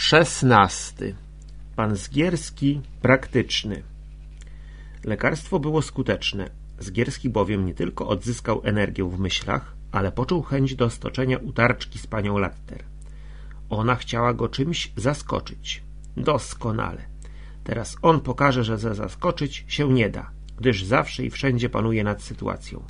16. Pan Zgierski praktyczny. Lekarstwo było skuteczne. Zgierski bowiem nie tylko odzyskał energię w myślach, ale poczuł chęć do stoczenia utarczki z panią Latter. Ona chciała go czymś zaskoczyć. Doskonale. Teraz on pokaże, że zaskoczyć się nie da, gdyż zawsze i wszędzie panuje nad sytuacją.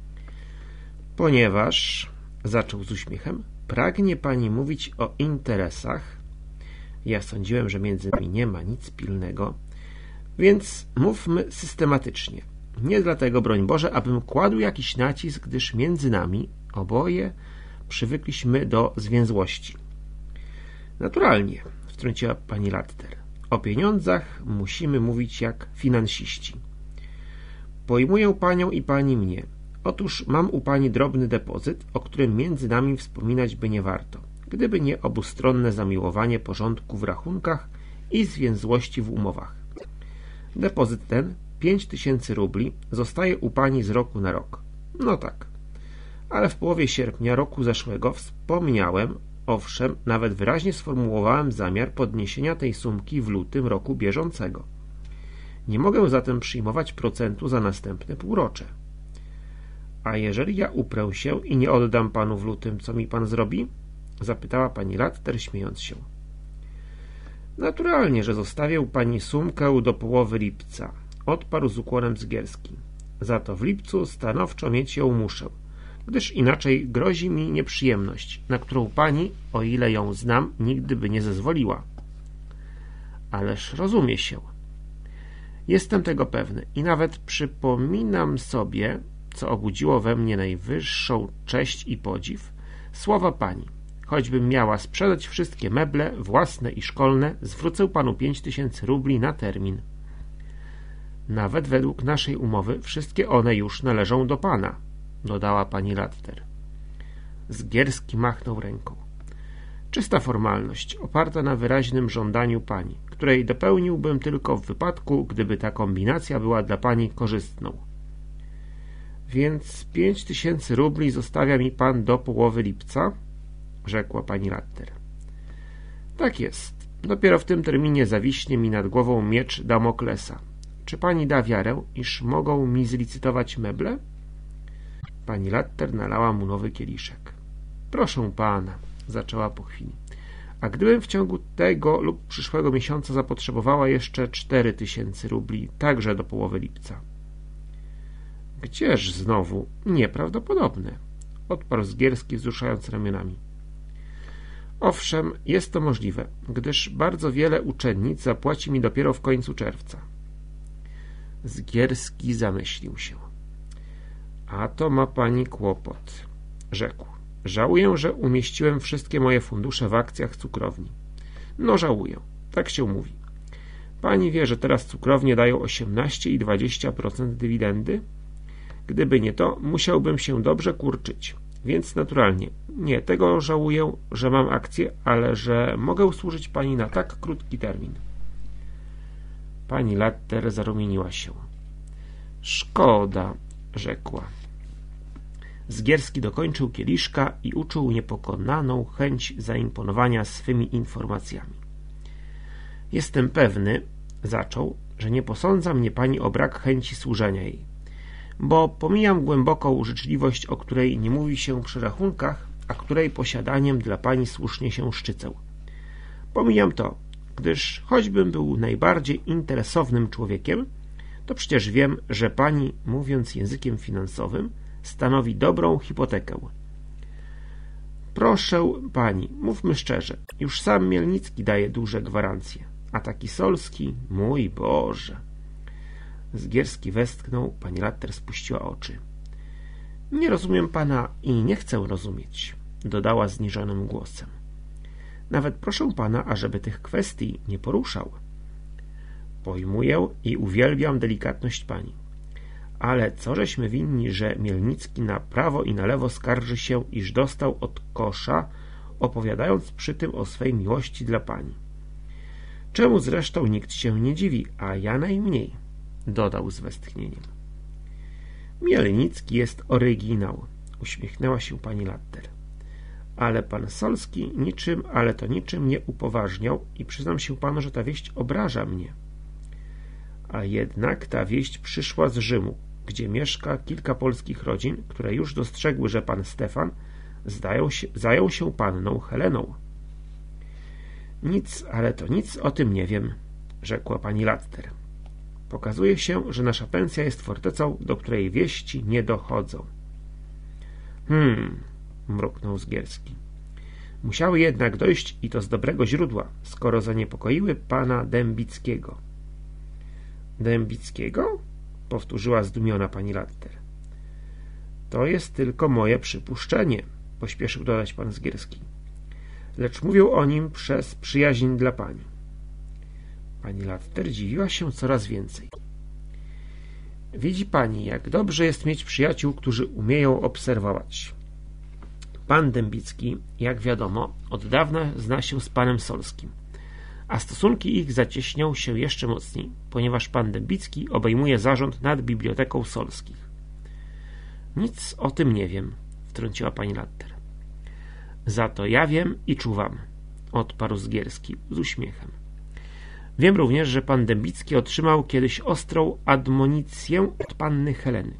Ponieważ, zaczął z uśmiechem, pragnie pani mówić o interesach, ja sądziłem, że między nami nie ma nic pilnego, więc mówmy systematycznie. Nie dlatego, broń Boże, abym kładł jakiś nacisk, gdyż między nami oboje przywykliśmy do zwięzłości. Naturalnie, wtrąciła pani Latter. O pieniądzach musimy mówić jak finansiści. Pojmuję panią i pani mnie. Otóż mam u pani drobny depozyt, o którym między nami wspominać by nie warto, gdyby nie obustronne zamiłowanie porządku w rachunkach i zwięzłości w umowach. Depozyt ten, 5000 rubli, zostaje u pani z roku na rok. No tak. Ale w połowie sierpnia roku zeszłego wspomniałem, owszem, nawet wyraźnie sformułowałem zamiar podniesienia tej sumki w lutym roku bieżącego. Nie mogę zatem przyjmować procentu za następne półrocze. A jeżeli ja uprę się i nie oddam panu w lutym, co mi pan zrobi? Zapytała pani Latter, śmiejąc się. Naturalnie, że zostawię pani sumkę do połowy lipca, odparł z ukłonem Zgierski. Za to w lipcu stanowczo mieć ją muszę, gdyż inaczej grozi mi nieprzyjemność, na którą pani, o ile ją znam, nigdy by nie zezwoliła. Ależ rozumie się. Jestem tego pewny i nawet przypominam sobie, co obudziło we mnie najwyższą cześć i podziw, słowa pani. Choćbym miała sprzedać wszystkie meble, własne i szkolne, zwrócę panu 5000 rubli na termin. Nawet według naszej umowy wszystkie one już należą do pana, dodała pani Latter. Zgierski machnął ręką. Czysta formalność, oparta na wyraźnym żądaniu pani, której dopełniłbym tylko w wypadku, gdyby ta kombinacja była dla pani korzystną. Więc 5000 rubli zostawia mi pan do połowy lipca? Rzekła pani Latter. Tak jest. Dopiero w tym terminie zawiśnie mi nad głową miecz Damoklesa. Czy pani da wiarę, iż mogą mi zlicytować meble? Pani Latter nalała mu nowy kieliszek. Proszę pana, zaczęła po chwili. A gdybym w ciągu tego lub przyszłego miesiąca zapotrzebowała jeszcze 4000 rubli, także do połowy lipca? Gdzież znowu? Nieprawdopodobne, odparł Zgierski, wzruszając ramionami. Owszem, jest to możliwe, gdyż bardzo wiele uczennic zapłaci mi dopiero w końcu czerwca. Zgierski zamyślił się. A to ma pani kłopot, rzekł. Żałuję, że umieściłem wszystkie moje fundusze w akcjach cukrowni. No żałuję, tak się mówi. Pani wie, że teraz cukrownie dają 18 i 20% dywidendy? Gdyby nie to, musiałbym się dobrze kurczyć. Więc naturalnie, nie tego żałuję, że mam akcję, ale że mogę służyć pani na tak krótki termin. Pani Latter zarumieniła się. Szkoda, rzekła. Zgierski dokończył kieliszka i uczuł niepokonaną chęć zaimponowania swymi informacjami. Jestem pewny, zaczął, że nie posądza mnie pani o brak chęci służenia jej, bo pomijam głęboką życzliwość, o której nie mówi się przy rachunkach, a której posiadaniem dla pani słusznie się szczycę. Pomijam to, gdyż choćbym był najbardziej interesownym człowiekiem, to przecież wiem, że pani, mówiąc językiem finansowym, stanowi dobrą hipotekę. Proszę pani, mówmy szczerze, już sam Mielnicki daje duże gwarancje, a taki Solski, mój Boże. Zgierski westchnął, pani Latter spuściła oczy. Nie rozumiem pana i nie chcę rozumieć, dodała zniżonym głosem. Nawet proszę pana, ażeby tych kwestii nie poruszał. Pojmuję i uwielbiam delikatność pani. Ale co żeśmy winni, że Mielnicki na prawo i na lewo skarży się, iż dostał od kosza, opowiadając przy tym o swej miłości dla pani. Czemu zresztą nikt się nie dziwi, a ja najmniej, dodał z westchnieniem. Mielnicki jest oryginał, uśmiechnęła się pani Latter. Ale pan Solski niczym, ale to niczym nie upoważniał i przyznam się panu, że ta wieść obraża mnie. A jednak ta wieść przyszła z Rzymu, gdzie mieszka kilka polskich rodzin, które już dostrzegły, że pan Stefan zajął się panną Heleną. Nic, ale to nic o tym nie wiem, rzekła pani Latter. Pokazuje się, że nasza pensja jest fortecą, do której wieści nie dochodzą. Mruknął Zgierski. Musiały jednak dojść i to z dobrego źródła, skoro zaniepokoiły pana Dębickiego. Dębickiego? Powtórzyła zdumiona pani Latter. To jest tylko moje przypuszczenie, pośpieszył dodać pan Zgierski. Lecz mówią o nim przez przyjaźń dla pani. Pani Latter dziwiła się coraz więcej. Widzi pani, jak dobrze jest mieć przyjaciół, którzy umieją obserwować. Pan Dębicki, jak wiadomo, od dawna zna się z panem Solskim, a stosunki ich zacieśnią się jeszcze mocniej, ponieważ pan Dębicki obejmuje zarząd nad biblioteką Solskich. Nic o tym nie wiem, wtrąciła pani Latter. Za to ja wiem i czuwam, odparł Zgierski z uśmiechem. Wiem również, że pan Dębicki otrzymał kiedyś ostrą admonicję od panny Heleny.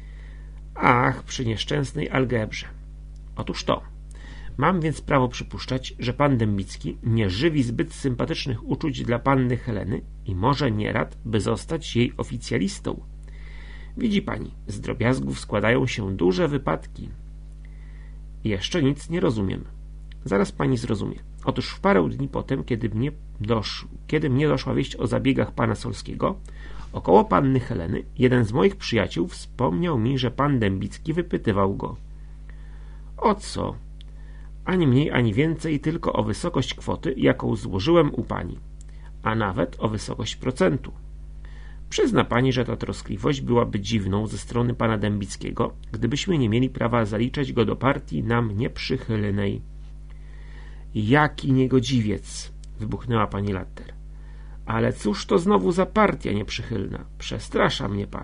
Ach, przy nieszczęsnej algebrze. Otóż to. Mam więc prawo przypuszczać, że pan Dębicki nie żywi zbyt sympatycznych uczuć dla panny Heleny i może nie rad, by zostać jej oficjalistą. Widzi pani, z drobiazgów składają się duże wypadki. Jeszcze nic nie rozumiem. Zaraz pani zrozumie. Otóż w parę dni potem, kiedy mnie doszła wieść o zabiegach pana Solskiego, około panny Heleny, jeden z moich przyjaciół wspomniał mi, że pan Dębicki wypytywał go. O co? Ani mniej, ani więcej, tylko o wysokość kwoty, jaką złożyłem u pani, a nawet o wysokość procentu. Przyzna pani, że ta troskliwość byłaby dziwną ze strony pana Dębickiego, gdybyśmy nie mieli prawa zaliczać go do partii nam nieprzychylnej. Jaki niegodziwiec! Wybuchnęła pani Latter. Ale cóż to znowu za partia nieprzychylna? Przestrasza mnie pan.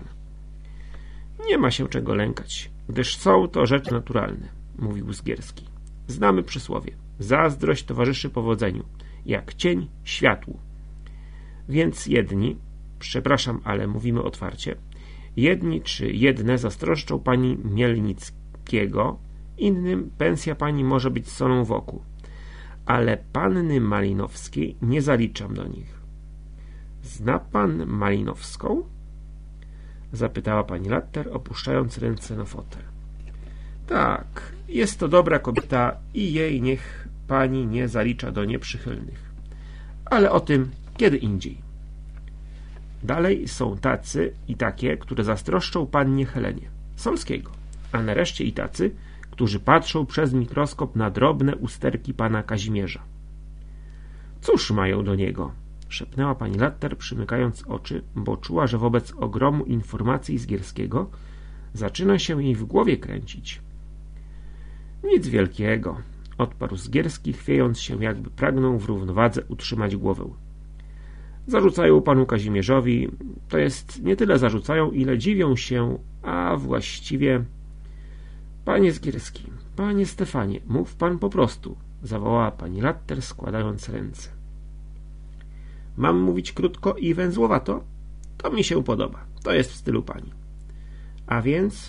Nie ma się czego lękać, gdyż są to rzeczy naturalne, mówił Zgierski. Znamy przysłowie. Zazdrość towarzyszy powodzeniu, jak cień światłu. Więc jedni, przepraszam, ale mówimy otwarcie, jedni czy jedne zazdroszczą pani Mielnickiego, innym pensja pani może być solą w oku. Ale panny Malinowskiej nie zaliczam do nich. Zna pan Malinowską? Zapytała pani Latter, opuszczając ręce na fotel. Tak, jest to dobra kobieta i jej niech pani nie zalicza do nieprzychylnych. Ale o tym kiedy indziej. Dalej są tacy i takie, które zazdroszczą pannie Helenie Solskiego, a nareszcie i tacy, którzy patrzą przez mikroskop na drobne usterki pana Kazimierza. Cóż mają do niego? Szepnęła pani Latter, przymykając oczy, bo czuła, że wobec ogromu informacji Zgierskiego zaczyna się jej w głowie kręcić. Nic wielkiego, odparł Zgierski, chwiejąc się, jakby pragnął w równowadze utrzymać głowę. Zarzucają panu Kazimierzowi, to jest nie tyle zarzucają, ile dziwią się, a właściwie... Panie Zgierski, panie Stefanie, mów pan po prostu, zawołała pani Latter, składając ręce. Mam mówić krótko i węzłowato? To mi się podoba, to jest w stylu pani. A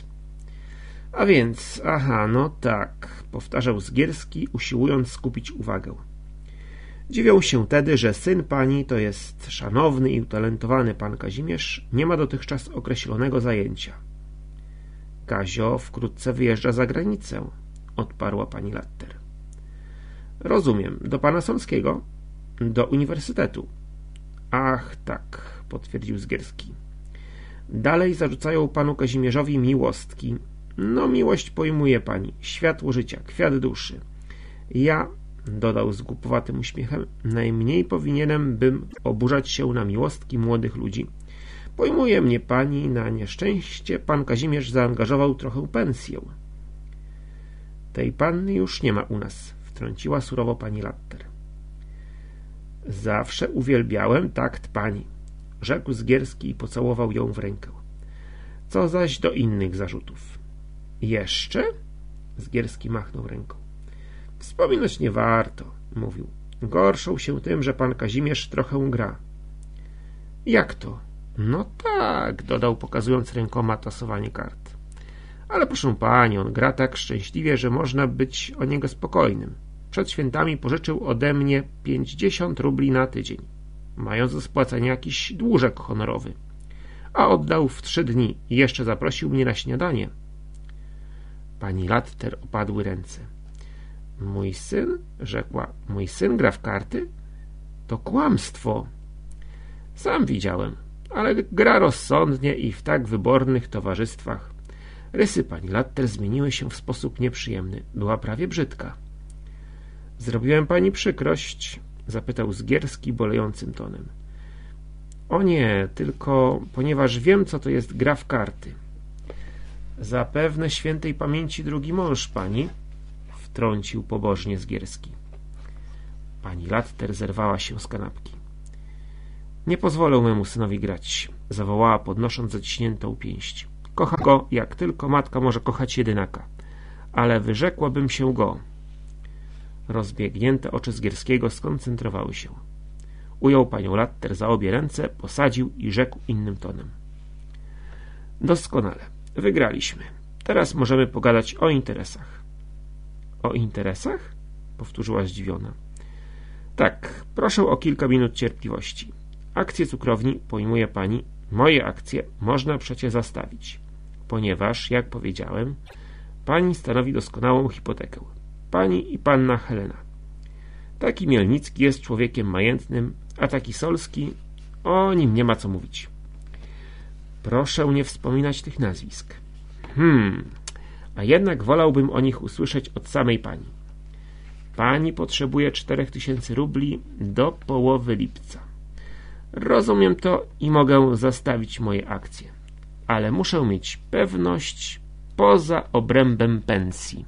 więc, aha, no tak, powtarzał Zgierski, usiłując skupić uwagę. Dziwią się tedy, że syn pani, to jest szanowny i utalentowany pan Kazimierz, nie ma dotychczas określonego zajęcia. Kazio wkrótce wyjeżdża za granicę, odparła pani Latter. Rozumiem, do pana Solskiego? Do uniwersytetu. Ach, tak, potwierdził Zgierski. Dalej zarzucają panu Kazimierzowi miłostki. No, miłość pojmuje pani, światło życia, kwiat duszy. Ja, dodał z głupowatym uśmiechem, najmniej powinienem bym oburzać się na miłostki młodych ludzi. Pojmuje mnie pani, na nieszczęście pan Kazimierz zaangażował trochę pensję. Tej panny już nie ma u nas, wtrąciła surowo pani Latter. Zawsze uwielbiałem takt pani, rzekł Zgierski i pocałował ją w rękę. Co zaś do innych zarzutów? Jeszcze? Zgierski machnął ręką. Wspominać nie warto, mówił. Gorszą się tym, że pan Kazimierz trochę gra. Jak to? No tak, dodał, pokazując rękoma tasowanie kart. Ale proszę pani, on gra tak szczęśliwie, że można być o niego spokojnym. Przed świętami pożyczył ode mnie 50 rubli na tydzień, mając do spłacenia jakiś dłużek honorowy. A oddał w 3 dni i jeszcze zaprosił mnie na śniadanie. Pani Latter opadły ręce. Mój syn, rzekła, mój syn gra w karty? To kłamstwo. Sam widziałem, ale gra rozsądnie i w tak wybornych towarzystwach. Rysy pani Latter zmieniły się w sposób nieprzyjemny. Była prawie brzydka. Zrobiłem pani przykrość? Zapytał Zgierski bolejącym tonem. O nie, tylko ponieważ wiem, co to jest gra w karty. Zapewne świętej pamięci drugi mąż pani, wtrącił pobożnie Zgierski. Pani Latter zerwała się z kanapki. Nie pozwolę memu synowi grać, zawołała, podnosząc zaciśniętą pięść. Kocha go, jak tylko matka może kochać jedynaka, ale wyrzekłabym się go. Rozbiegnięte oczy Zgierskiego skoncentrowały się. Ujął panią Latter za obie ręce, posadził i rzekł innym tonem. Doskonale, wygraliśmy. Teraz możemy pogadać o interesach. O interesach? Powtórzyła zdziwiona. Tak, proszę o kilka minut cierpliwości. Akcje cukrowni, pojmuje pani, moje akcje można przecie zastawić, ponieważ, jak powiedziałem, pani stanowi doskonałą hipotekę. Pani i panna Helena. Taki Mielnicki jest człowiekiem majętnym, a taki Solski, o nim nie ma co mówić. Proszę nie wspominać tych nazwisk. A jednak wolałbym o nich usłyszeć od samej pani. Pani potrzebuje 4000 rubli do połowy lipca. Rozumiem to i mogę zastawić moje akcje, ale muszę mieć pewność poza obrębem pensji.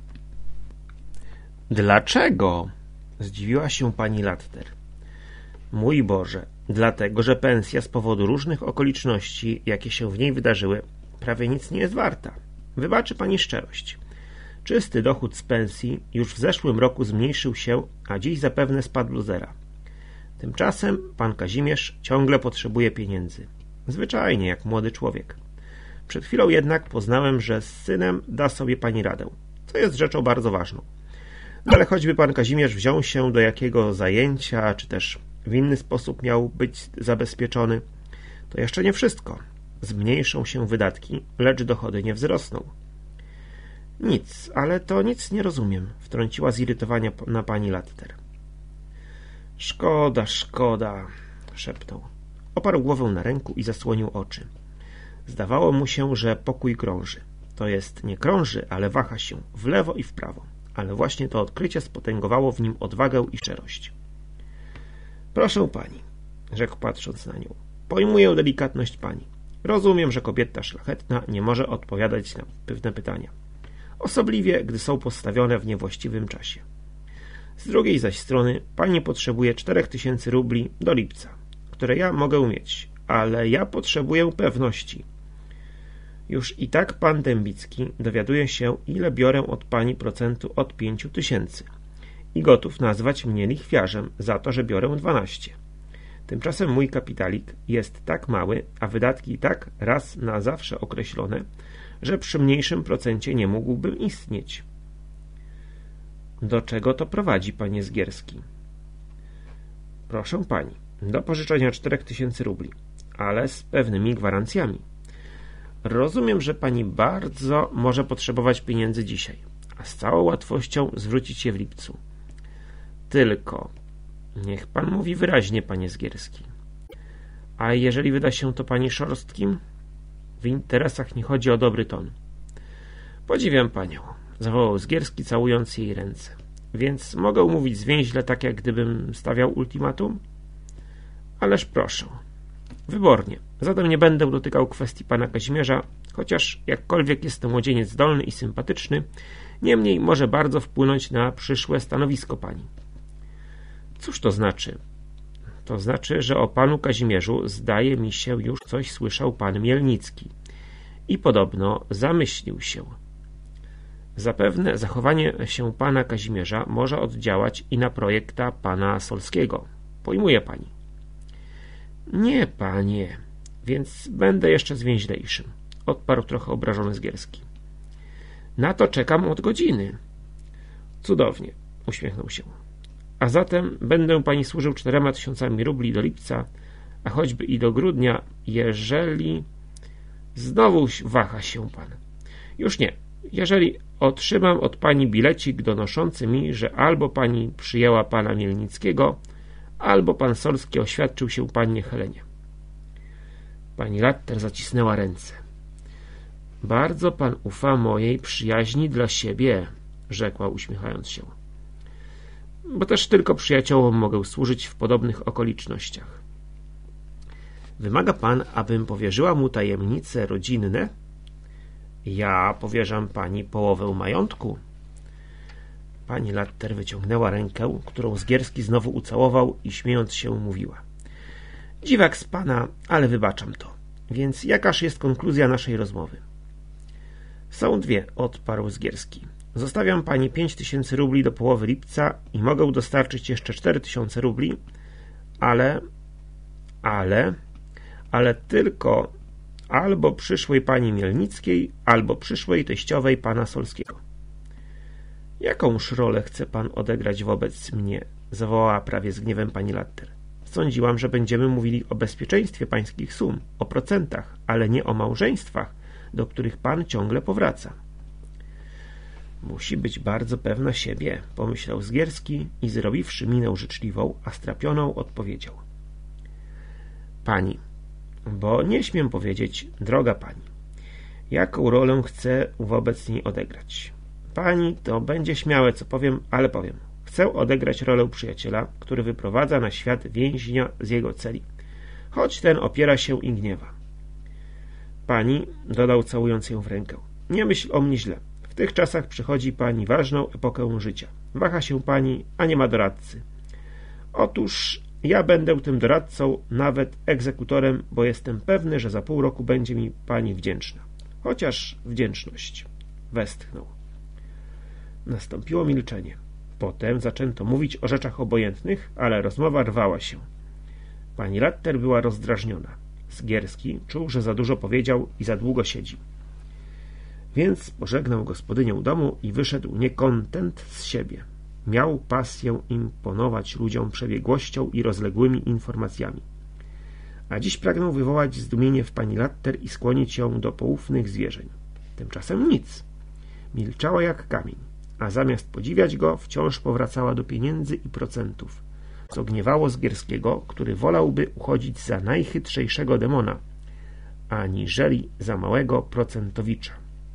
Dlaczego? Zdziwiła się pani Latter. Mój Boże, dlatego, że pensja z powodu różnych okoliczności, jakie się w niej wydarzyły, prawie nic nie jest warta. Wybaczy pani szczerość. Czysty dochód z pensji już w zeszłym roku zmniejszył się, a dziś zapewne spadł do zera. Tymczasem pan Kazimierz ciągle potrzebuje pieniędzy. Zwyczajnie, jak młody człowiek. Przed chwilą jednak poznałem, że z synem da sobie pani radę, co jest rzeczą bardzo ważną. Ale choćby pan Kazimierz wziął się do jakiego zajęcia, czy też w inny sposób miał być zabezpieczony, to jeszcze nie wszystko. Zmniejszą się wydatki, lecz dochody nie wzrosną. Nic, ale to nic nie rozumiem, wtrąciła zirytowania na pani Latter. Szkoda, szkoda, szepnął. Oparł głowę na ręku i zasłonił oczy. Zdawało mu się, że pokój krąży. To jest, nie krąży, ale waha się w lewo i w prawo. Ale właśnie to odkrycie spotęgowało w nim odwagę i szczerość. Proszę pani, rzekł patrząc na nią. Pojmuję delikatność pani. Rozumiem, że kobieta szlachetna nie może odpowiadać na pewne pytania. Osobliwie, gdy są postawione w niewłaściwym czasie. Z drugiej zaś strony pani potrzebuje 4000 rubli do lipca, które ja mogę mieć, ale ja potrzebuję pewności. Już i tak pan Dębicki dowiaduje się, ile biorę od pani procentu od 5000 i gotów nazwać mnie lichwiarzem za to, że biorę 12. Tymczasem mój kapitalik jest tak mały, a wydatki tak raz na zawsze określone, że przy mniejszym procencie nie mógłbym istnieć. Do czego to prowadzi, panie Zgierski? Proszę pani, do pożyczenia 4000 rubli, ale z pewnymi gwarancjami. Rozumiem, że pani bardzo może potrzebować pieniędzy dzisiaj, a z całą łatwością zwrócić je w lipcu. Tylko, niech pan mówi wyraźnie, panie Zgierski. A jeżeli wyda się to pani szorstkim? W interesach nie chodzi o dobry ton. Podziwiam panią, zawołał Zgierski, całując jej ręce. Więc mogę mówić zwięźle, tak jak gdybym stawiał ultimatum? Ależ proszę. Wybornie. Zatem nie będę dotykał kwestii pana Kazimierza, chociaż jakkolwiek jest to młodzieniec zdolny i sympatyczny, niemniej może bardzo wpłynąć na przyszłe stanowisko pani. Cóż to znaczy? To znaczy, że o panu Kazimierzu zdaje mi się już coś słyszał pan Mielnicki i podobno zamyślił się. Zapewne zachowanie się pana Kazimierza może oddziałać i na projekta pana Solskiego. Pojmuje pani? Nie, panie, więc będę jeszcze zwięźlejszym, odparł trochę obrażony Zgierski. Na to czekam od godziny. Cudownie, uśmiechnął się. A zatem będę pani służył 4000 rubli do lipca, a choćby i do grudnia, jeżeli... Znowu waha się pan. Już nie. Jeżeli otrzymam od pani bilecik donoszący mi, że albo pani przyjęła pana Mielnickiego, albo pan Solski oświadczył się pannie Helenie. Pani Latter zacisnęła ręce. Bardzo pan ufa mojej przyjaźni dla siebie, rzekła uśmiechając się. Bo też tylko przyjaciołom mogę służyć w podobnych okolicznościach. Wymaga pan, abym powierzyła mu tajemnice rodzinne? Ja powierzam pani połowę majątku. Pani Latter wyciągnęła rękę, którą Zgierski znowu ucałował i śmiejąc się mówiła. Dziwak z pana, ale wybaczam to. Więc jakaż jest konkluzja naszej rozmowy? Są dwie, odparł Zgierski. Zostawiam pani 5000 rubli do połowy lipca i mogę dostarczyć jeszcze 4000 rubli, ale tylko albo przyszłej pani Mielnickiej, albo przyszłej teściowej pana Solskiego. Jakąż rolę chce pan odegrać wobec mnie? Zawołała prawie z gniewem pani Latter. Sądziłam, że będziemy mówili o bezpieczeństwie pańskich sum, o procentach, ale nie o małżeństwach, do których pan ciągle powraca. Musi być bardzo pewna siebie, pomyślał Zgierski i zrobiwszy minę życzliwą, a strapioną, odpowiedział. Pani, bo nie śmiem powiedzieć, droga pani, jaką rolę chcę wobec niej odegrać. Pani to będzie śmiałe, co powiem, ale powiem. Chcę odegrać rolę przyjaciela, który wyprowadza na świat więźnia z jego celi, choć ten opiera się i gniewa. Pani, dodał całując ją w rękę, nie myśl o mnie źle. W tych czasach przychodzi pani ważną epokę życia. Waha się pani, a nie ma doradcy. Otóż ja będę tym doradcą, nawet egzekutorem, bo jestem pewny, że za pół roku będzie mi pani wdzięczna. Chociaż wdzięczność. Westchnął. Nastąpiło milczenie. Potem zaczęto mówić o rzeczach obojętnych, ale rozmowa rwała się. Pani Latter była rozdrażniona. Zgierski czuł, że za dużo powiedział i za długo siedzi. Więc pożegnał gospodynię domu i wyszedł niekontent z siebie. Miał pasję imponować ludziom przebiegłością i rozległymi informacjami. A dziś pragnął wywołać zdumienie w pani Latter i skłonić ją do poufnych zwierzeń. Tymczasem nic. Milczała jak kamień, a zamiast podziwiać go, wciąż powracała do pieniędzy i procentów, co gniewało Zgierskiego, który wolałby uchodzić za najchytrzejszego demona, aniżeli za małego procentowicza.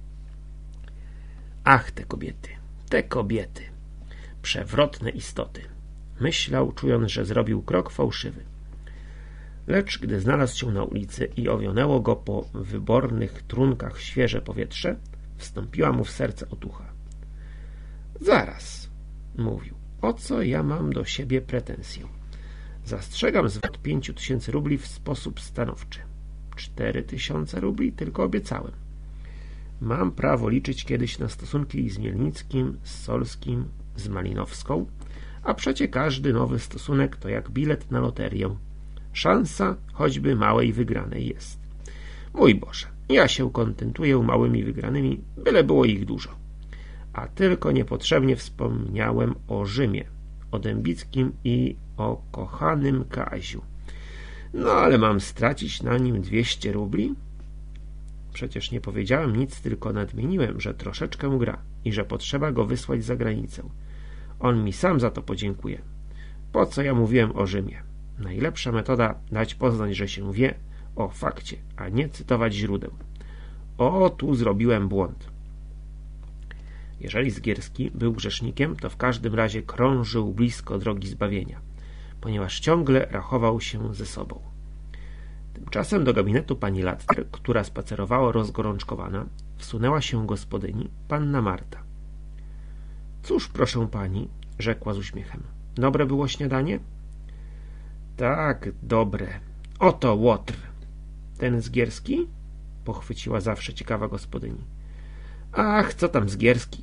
Ach, te kobiety, przewrotne istoty, myślał, czując, że zrobił krok fałszywy. Lecz gdy znalazł się na ulicy i owionęło go po wybornych trunkach świeże powietrze, wstąpiła mu w serce otucha. Zaraz, mówił, o co ja mam do siebie pretensję? Zastrzegam zwrot 5000 rubli w sposób stanowczy. 4000 rubli tylko obiecałem. Mam prawo liczyć kiedyś na stosunki z Mielnickim, z Solskim, z Malinowską, a przecie każdy nowy stosunek to jak bilet na loterię. Szansa choćby małej wygranej jest. Mój Boże, ja się kontentuję małymi wygranymi, byle było ich dużo. A tylko niepotrzebnie wspomniałem o Rzymie, o Dębickim i o kochanym Kaziu. No ale mam stracić na nim 200 rubli? Przecież nie powiedziałem nic, tylko nadmieniłem, że troszeczkę gra i że potrzeba go wysłać za granicę. On mi sam za to podziękuje. Po co ja mówiłem o Rzymie? Najlepsza metoda dać poznać, że się wie o fakcie, a nie cytować źródeł. O, tu zrobiłem błąd. Jeżeli Zgierski był grzesznikiem, to w każdym razie krążył blisko drogi zbawienia, ponieważ ciągle rachował się ze sobą. Tymczasem do gabinetu pani Latter, która spacerowała rozgorączkowana, wsunęła się gospodyni, panna Marta. Cóż, proszę pani, rzekła z uśmiechem. Dobre było śniadanie? Tak, dobre. Oto łotr. Ten Zgierski? Pochwyciła zawsze ciekawa gospodyni. Ach, co tam Zgierski?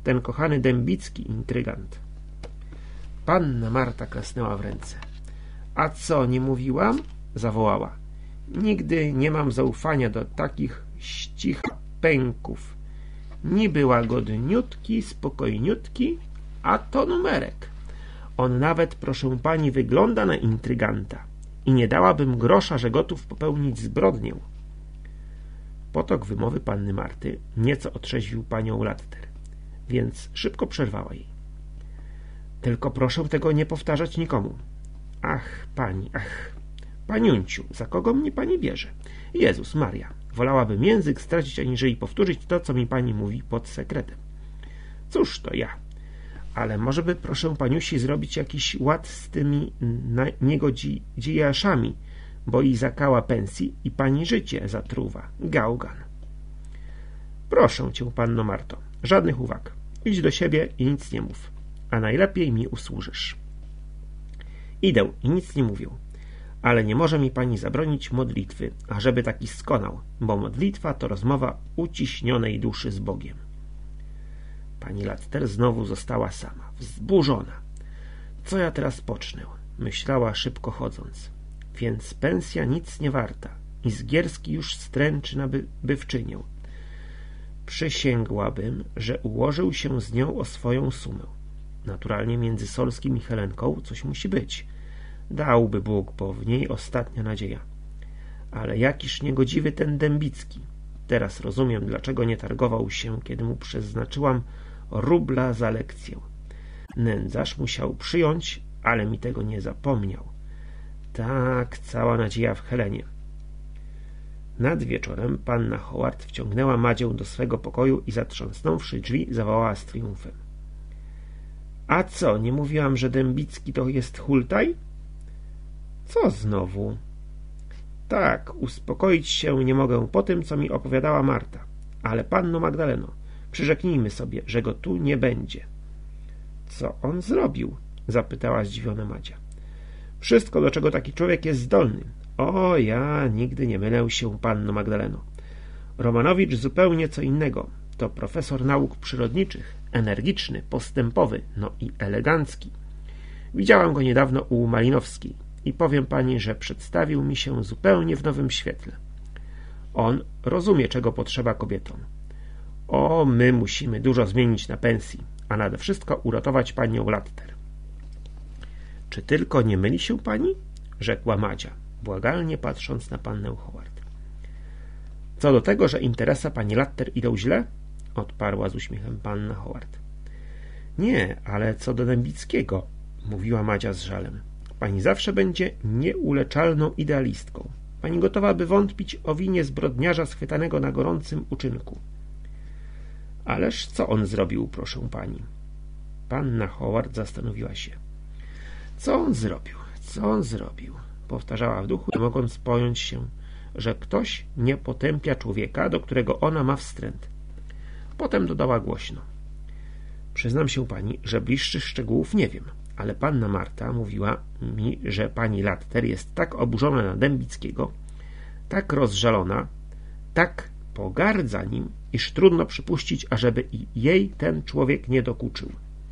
ten kochany Dębicki intrygant. Panna Marta klasnęła w ręce. A co, nie mówiłam? Zawołała. Nigdy nie mam zaufania do takich ścichapęków. Niby łagodniutki, spokojniutki, a to numerek. On nawet, proszę pani, wygląda na intryganta i nie dałabym grosza, że gotów popełnić zbrodnię. Potok wymowy panny Marty nieco otrzeźwił panią Latter, więc szybko przerwała jej. Tylko proszę tego nie powtarzać nikomu. Ach, pani, ach, paniunciu, za kogo mnie pani bierze? Jezus Maria, wolałabym język stracić, aniżeli powtórzyć to, co mi pani mówi pod sekretem. Cóż to ja? Ale może by, proszę paniusi, zrobić jakiś ład z tymi niegodziejaszami, bo i zakała pensji i pani życie zatruwa. Gałgan. Proszę cię, panno Marto, żadnych uwag. Idź do siebie i nic nie mów, a najlepiej mi usłużysz. Idę i nic nie mówię, ale nie może mi pani zabronić modlitwy, ażeby taki skonał, bo modlitwa to rozmowa uciśnionej duszy z Bogiem. Pani Latter znowu została sama, wzburzona. Co ja teraz pocznę? Myślała szybko chodząc. Więc pensja nic nie warta i Zgierski już stręczy na bywczynię. Przysięgłabym, że ułożył się z nią o swoją sumę. Naturalnie między Solskim i Helenką coś musi być. Dałby Bóg, bo w niej ostatnia nadzieja. Ale jakiż niegodziwy ten Dębicki. Teraz rozumiem, dlaczego nie targował się, kiedy mu przeznaczyłam rubla za lekcję. Nędzarz musiał przyjąć, ale mi tego nie zapomniał. Tak, cała nadzieja w Helenie. Nad wieczorem panna Howard wciągnęła Madzię do swego pokoju i zatrząsnąwszy drzwi zawołała z triumfem. A co, nie mówiłam, że Dębicki to jest hultaj? Co znowu? Tak, uspokoić się nie mogę po tym, co mi opowiadała Marta. Ale panno Magdaleno, przyrzeknijmy sobie, że go tu nie będzie. Co on zrobił? Zapytała zdziwiona Madzia. Wszystko, do czego taki człowiek jest zdolny. O, ja nigdy nie mylę się, panno Magdaleno. Romanowicz zupełnie co innego. To profesor nauk przyrodniczych, energiczny, postępowy, no i elegancki. Widziałam go niedawno u Malinowskiej i powiem pani, że przedstawił mi się zupełnie w nowym świetle. On rozumie, czego potrzeba kobietom. O, my musimy dużo zmienić na pensji, a nade wszystko uratować panią Latter. Czy tylko nie myli się pani? Rzekła Madzia, błagalnie patrząc na pannę Howard. Co do tego, że interesa pani Latter idą źle? Odparła z uśmiechem panna Howard. Nie, ale co do Dębickiego, mówiła Madzia z żalem. Pani zawsze będzie nieuleczalną idealistką. Pani gotowa by wątpić o winie zbrodniarza schwytanego na gorącym uczynku. Ależ co on zrobił, proszę pani? Panna Howard zastanowiła się. Co on zrobił? Co on zrobił? Powtarzała w duchu, nie mogąc pojąć się, że ktoś nie potępia człowieka, do którego ona ma wstręt. Potem dodała głośno. Przyznam się pani, że bliższych szczegółów nie wiem, ale panna Marta mówiła mi, że pani Latter jest tak oburzona na Dębickiego, tak rozżalona, tak pogardza nim, iż trudno przypuścić, ażeby i jej ten człowiek nie dokuczył.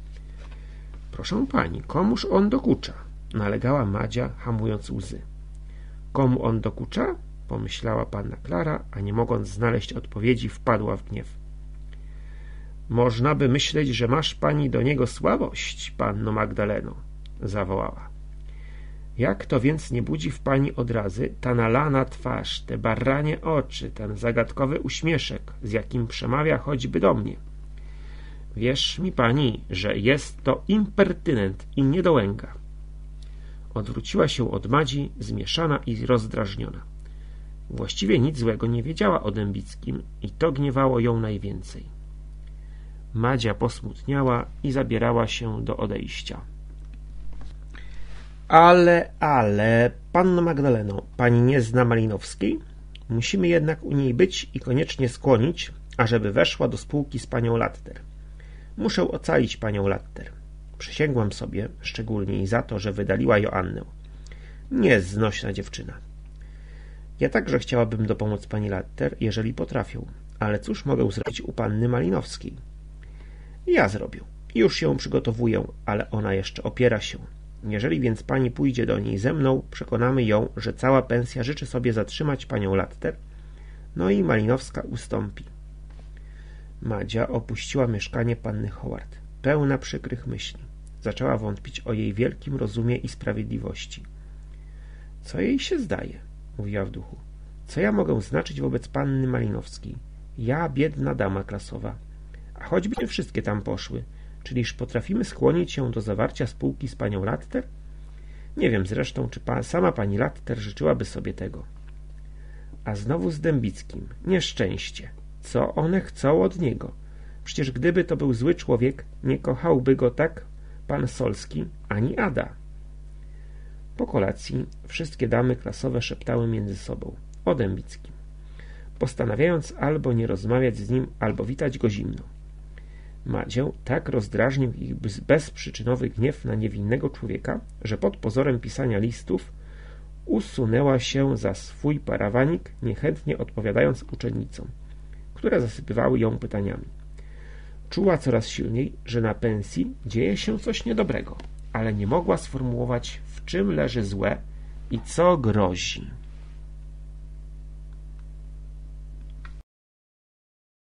Proszę pani, komuż on dokucza? Nalegała Madzia, hamując łzy. Komu on dokucza? Pomyślała panna Klara, a nie mogąc znaleźć odpowiedzi, wpadła w gniew. Można by myśleć, że masz pani do niego słabość, panno Magdaleno, zawołała. Jak to więc nie budzi w pani odrazy ta nalana twarz, te barranie oczy, ten zagadkowy uśmieszek, z jakim przemawia choćby do mnie? Wierz mi pani, że jest to impertynent i niedołęga. Odwróciła się od Madzi, zmieszana i rozdrażniona. Właściwie nic złego nie wiedziała o Dębickim i to gniewało ją najwięcej. Madzia posmutniała i zabierała się do odejścia. Ale, panno Magdaleno, pani nie zna Malinowskiej? Musimy jednak u niej być i koniecznie skłonić, ażeby weszła do spółki z panią Latter. Muszę ocalić panią Latter. Przysięgłam sobie, szczególnie i za to, że wydaliła Joannę. Nieznośna dziewczyna. Ja także chciałabym dopomóc pani Latter, jeżeli potrafię, ale cóż mogę zrobić u panny Malinowskiej? Ja zrobię. Już się przygotowuję, ale ona jeszcze opiera się. Jeżeli więc pani pójdzie do niej ze mną, przekonamy ją, że cała pensja życzy sobie zatrzymać panią Latter, no i Malinowska ustąpi. Madzia opuściła mieszkanie panny Howard, pełna przykrych myśli. Zaczęła wątpić o jej wielkim rozumie i sprawiedliwości. Co jej się zdaje? Mówiła w duchu. Co ja mogę znaczyć wobec panny Malinowskiej? Ja, biedna dama klasowa. A choćby wszystkie tam poszły, czyliż potrafimy skłonić się do zawarcia spółki z panią Latter? Nie wiem zresztą, czy sama pani Latter życzyłaby sobie tego. A znowu z Dębickim. Nieszczęście. Co one chcą od niego? Przecież gdyby to był zły człowiek, nie kochałby go tak pan Solski ani Ada. Po kolacji wszystkie damy klasowe szeptały między sobą o Dębickim, postanawiając albo nie rozmawiać z nim, albo witać go zimno. Madzię tak rozdrażnił ich bezprzyczynowy gniew na niewinnego człowieka, że pod pozorem pisania listów usunęła się za swój parawanik, niechętnie odpowiadając uczennicom, które zasypywały ją pytaniami. Czuła coraz silniej, że na pensji dzieje się coś niedobrego, ale nie mogła sformułować, w czym leży złe i co grozi.